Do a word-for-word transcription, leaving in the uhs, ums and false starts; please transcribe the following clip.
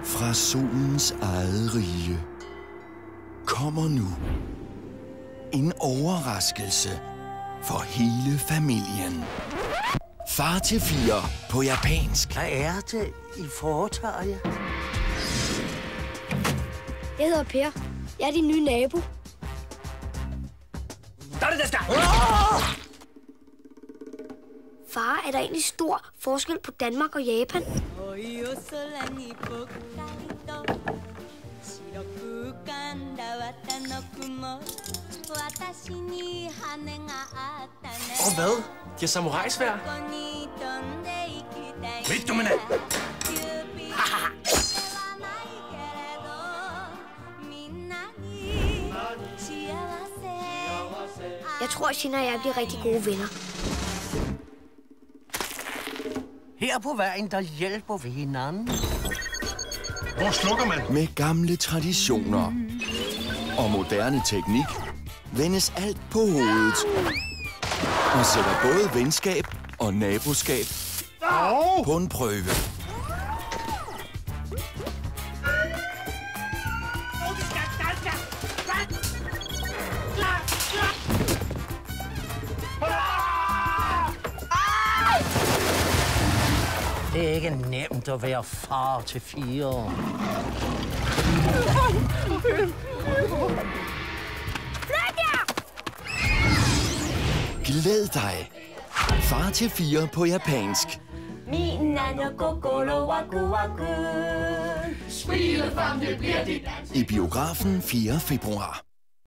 Fra solens eget rige kommer nu en overraskelse for hele familien. Far til fire på japansk. Hvad er det, I foretager jer? Jeg hedder Per. Jeg er din nye nabo. Far, er der egentlig stor forskel på Danmark og Japan? Og hvad? De har samurajsvær? Ved du, men Jeg tror, at Shinna og jeg bliver rigtig gode venner. Her på vejen, der hjælper vi hinanden. hvor slukker man? Med gamle traditioner og moderne teknik vendes alt på hovedet og sætter både venskab og naboskab på en prøve. Det er ikke nemt at være far til fire. Glæd dig. Far til fire på japansk. I biografen fjerde februar.